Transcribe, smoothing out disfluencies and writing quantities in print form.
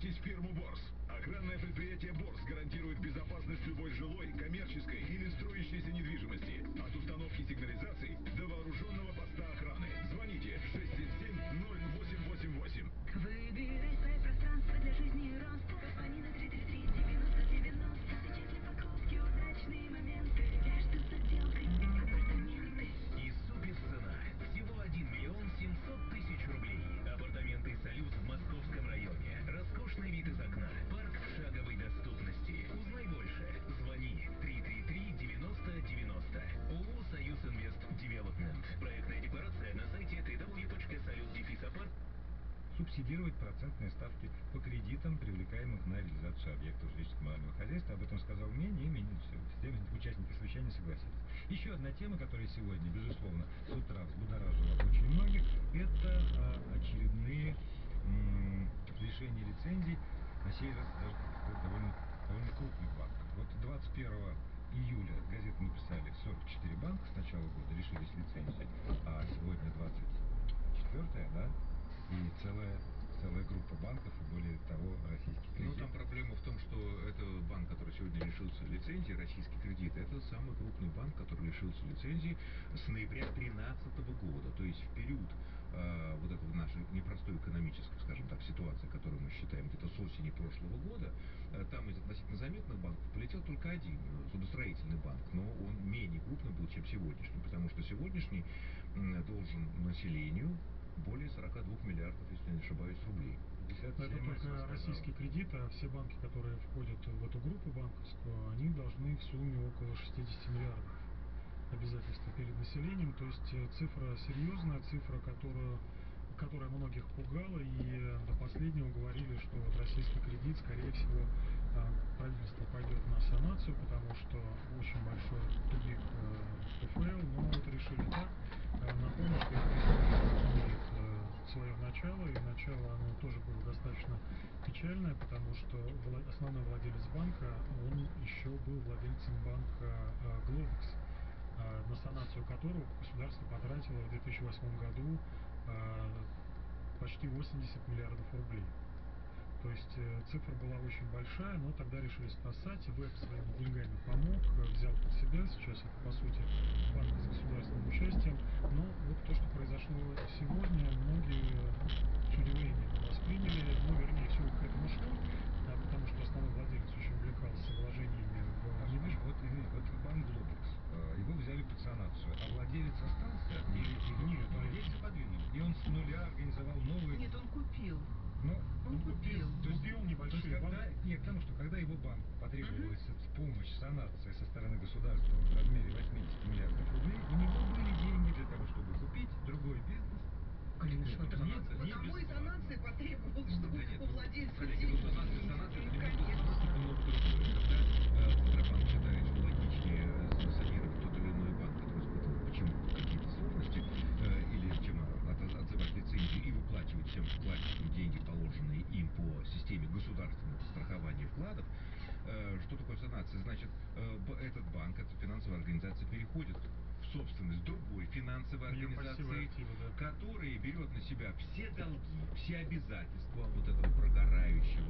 Обращайтесь в фирму Борс. Охранное предприятие Борс гарантирует безопасность любой жилой, коммерческой или строящейся недвижимости. От установки сигнализаций до вооруженного поста охраны. Звоните 677-0888. Выбирай свое пространство для жизни и роста. Позвони на 333-90-90. Сейчас для покупки удачные моменты. Между сделкой апартаменты. И суперцена. Всего 1 миллион 700 тысяч рублей. Апартаменты «Салют» в Московском районе. Роскошный вид из окна. Парк в шаговой доступности. Узнай больше. Звони 333-90-90. ООО «Союз Инвест Девелопмент». Проектная декларация на сайте www.salut-apart. Субсидировать процентные ставки по кредитам, привлекаемых на реализацию объектов жилищно-коммунального хозяйства. Об этом сказал мнение, и менее все участники совещания согласились. Еще одна тема, которая сегодня, безусловно, с утра взбудоражила очень многих, это очередные лишения лицензий, на сей раз даже довольно крупных банков. Вот 21 июля газеты написали 44 банка с начала года лишились лицензии, а сегодня 24, да? И целая группа банков, и более того, российский кредит. Ну, там проблема в том, что это банк, который сегодня лишился лицензии, российский кредит, это самый крупный банк, который лишился лицензии с ноября 2013 года. То есть в период вот этого нашей непростой экономической, скажем так, ситуации, которую мы считаем где-то с осени прошлого года, там из относительно заметных банков полетел только один, судостроительный банк, но он менее крупный был, чем сегодняшний, потому что сегодняшний должен населению более 42 миллиардов, если не ошибаюсь, рублей. Это только российский кредит, а все банки, которые входят в эту группу банковскую, они должны в сумме около 60 миллиардов обязательства перед населением. То есть цифра серьезная, цифра, которая многих пугала, и до последнего говорили, что вот российский кредит, скорее всего, правительство пойдет на санацию, потому что очень большой тупик ПФЛ, но вот решили так. Напомню, что история имеет свое начало, и начало оно тоже было достаточно печальное, потому что основной владелец банка, он еще был владельцем банка Globex, на санацию которого государство потратило в 2008 году почти 80 миллиардов рублей. То есть цифра была очень большая, но тогда решили спасать. Веб своими деньгами помог, взял под себя. Сейчас это, по сути, банк с государственным участием. Но вот то, что произошло сегодня, многие с удивлением восприняли. Ну, вернее, все к этому шло, потому что основной владелец очень увлекался вложениями в недвижимость. Вот банк Globex, его взяли под санацию, а владелец остался? Нет, владельца подвинули. И он с нуля организовал новый... Нет, он купил. Ну, он купил. То есть купил небольшие когда, нет, потому что когда его банку потребовалась помощь, санация со стороны государства в размере 80 миллиардов рублей, у него были деньги для того, чтобы купить другой бизнес. Конечно, потому и санации потребовалось, чтобы у владельца денег. Санация это немного другое. Когда Центробанк считает, что логичнее санировать тот или иной банк, который испытывает почему-то какие-то сложности, или чем отзывать лицензию и выплачивать всем вкладчикам деньги, положенные им по системе государственного страхования вкладов. Что такое санация? Значит, этот банк, эта финансовая организация переходит в собственность другой финансовой организации, которая берет на себя все долги, все обязательства вот этого прогорающего